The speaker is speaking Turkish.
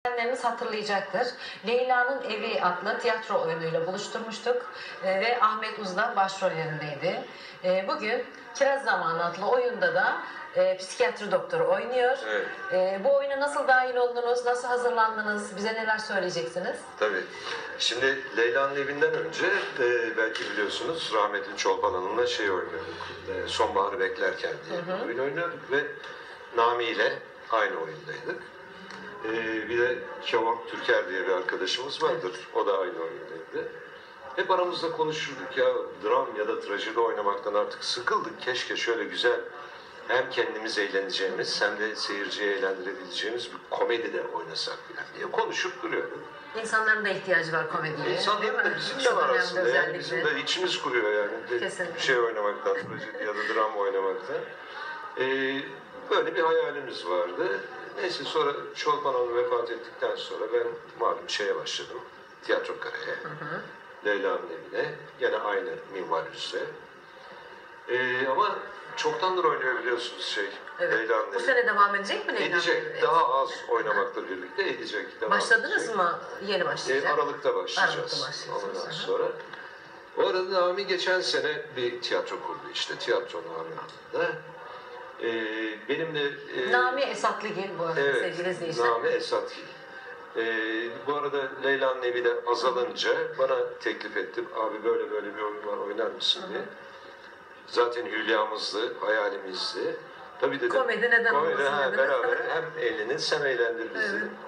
Dinleyenleriniz hatırlayacaktır. Leyla'nın Evi adlı tiyatro oyunuyla buluşturmuştuk ve Ahmet Uz'da başrollerindeydi. Bugün Kiraz Zamanı adlı oyunda da psikiyatri doktoru oynuyor. Evet. Bu oyuna nasıl dahil oldunuz, nasıl hazırlandınız, bize neler söyleyeceksiniz? Tabii. Şimdi Leyla'nın Evi'nden önce belki biliyorsunuz rahmetli Çolpan Hanım'la şey oynuyorduk. Sonbaharı Beklerken diye bir oyun oynuyorduk ve Nami ile aynı oyundaydık. Bir de Kevan Türker diye bir arkadaşımız vardır. O da aynı oyundaydı. Hep aramızda konuşurduk ya, dram ya da trajedi oynamaktan artık sıkıldık. Keşke şöyle güzel hem kendimiz eğleneceğimiz hem de seyirciyi eğlendirebileceğimiz bir komedi de oynasak falan diye konuşup duruyorduk. İnsanların da ihtiyacı var komediye. İnsanların da bizim de var aslında. Yani bizim de içimiz kuruyor yani. Kesinlikle. Bir şey oynamaktan, trajedi ya da dram oynamaktan. Böyle bir hayalimiz vardı. Neyse sonra Çolpan Hanım vefat ettikten sonra ben malum şeye başladım. Tiyatro Kare'ye. Leyla'nın Evi'ne. Gene aynı minval üzere. Ama çoktandır oynuyor biliyorsunuz Evet. Leyla'nın Evi. Bu sene devam edecek mi Leyla'nın Edecek. Evi? Daha az oynamakla birlikte edecek. Başladınız edecek. mı? Yeni başlayacak. Aralık'ta başlayacağız. Aralık'ta başlıyorsunuz. Ondan sonra. Bu arada Nami geçen sene bir tiyatro kurdu işte. Tiyatro Nami adında. Benim de... Nami Esatlıgil bu arada sevgili izleyiciler. Nami Esatlıgil. Bu arada Leyla'nın Evi de azalınca bana teklif ettim. Abi böyle bir oyun var, oynar mısın diye. Zaten hülyamızdı, hayalimizdi. Tabii dedim. Komedi neden olmasın dediniz. Beraber hem eğleniriz hem eğlendir bizi. Evet.